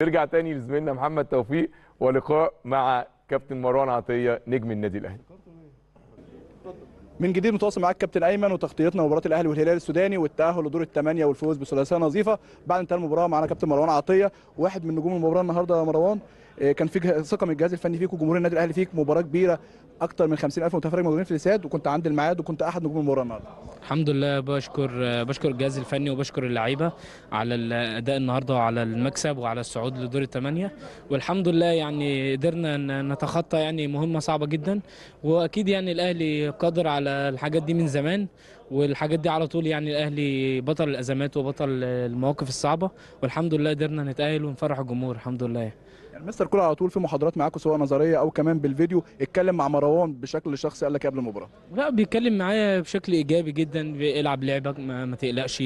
نرجع تاني لزميلنا محمد توفيق ولقاء مع كابتن مروان عطيه نجم النادي الاهلي. من جديد متواصل معاك كابتن ايمن وتغطيتنا مباراه الاهلي والهلال السوداني والتاهل لدور الثمانيه والفوز بثلاثيه نظيفه. بعد انتهاء المباراه معانا كابتن مروان عطيه واحد من نجوم المباراه النهارده. يا مروان، كان فيك ثقه من الجهاز الفني فيك وجمهور النادي الاهلي فيك. مباراه كبيره، اكتر من 50,000 متفرج موجودين في الاستاد، وكنت عند الميعاد وكنت احد نجوم المباراه النهارده. الحمد لله، بشكر الجهاز الفني وبشكر اللعيبه على الاداء النهارده وعلى المكسب وعلى الصعود لدور الثمانيه، والحمد لله يعني قدرنا نتخطى يعني مهمه صعبه جدا. واكيد يعني الاهلي قادر على الحاجات دي من زمان، والحاجات دي على طول. يعني الاهلي بطل الازمات وبطل المواقف الصعبه، والحمد لله قدرنا نتاهل ونفرح الجمهور الحمد لله. يعني مستر كولر على طول في محاضرات معاكم سواء نظريه او كمان بالفيديو اتكلم مع مروان بشكل شخصي، قال لك قبل المباراه؟ لا، بيتكلم معايا بشكل ايجابي جدا. العب لعبك، ما تقلقش،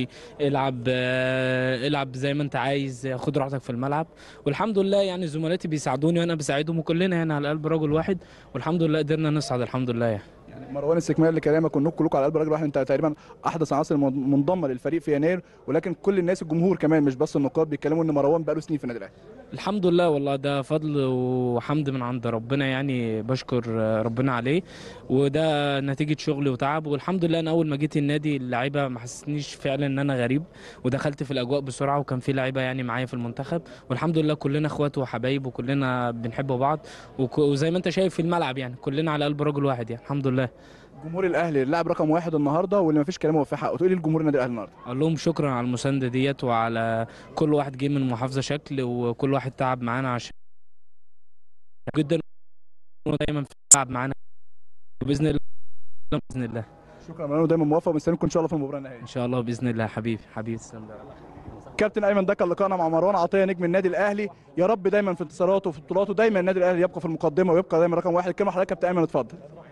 العب زي ما انت عايز، خد راحتك في الملعب. والحمد لله يعني زملاتي بيساعدوني وانا بساعدهم، وكلنا هنا على قلب رجل واحد، والحمد لله قدرنا نصعد الحمد لله. يعني مروان، استكمال لكلامك، كلكم على قلب راجل واحد. انت تقريبا احدث عناصر منضمه للفريق في يناير، ولكن كل الناس الجمهور كمان مش بس النقاد بيتكلموا ان مروان بقاله سنين في النادي الاهلي. الحمد لله والله، ده فضل وحمد من عند ربنا، يعني بشكر ربنا عليه، وده نتيجة شغل وتعب. والحمد لله انا اول ما جيت النادي اللعيبه ما حسسنيش فعلا ان انا غريب، ودخلت في الاجواء بسرعه، وكان في لعيبه يعني معايا في المنتخب، والحمد لله كلنا اخوات وحبايب وكلنا بنحب بعض، وزي ما انت شايف في الملعب يعني كلنا على قلب رجل واحد يعني الحمد لله. جمهور الاهلي اللاعب رقم واحد النهارده، واللي ما فيش كلام هو في حقه. تقول لي لجمهور النادي الاهلي النهارده؟ اقول لهم شكرا على المسانده ديت، وعلى كل واحد جه من محافظه شكل، وكل واحد تعب معانا عشان جدا، ودايما في التعب معانا، وباذن الله باذن الله. شكرا مروان، ودايما موفق، ومستنيكم ان شاء الله في المباراه النهائيه. ان شاء الله باذن الله. حبيبي تسلم. كابتن ايمن، ده كان لقائنا مع مروان عطيه نجم النادي الاهلي. يا رب دايما في انتصاراته وفي بطولاته دايما النادي الاهلي يبقى في المقدمه ويبقى دايما رقم واحد. كلمه حضرتك كابتن ايمن، اتفضل.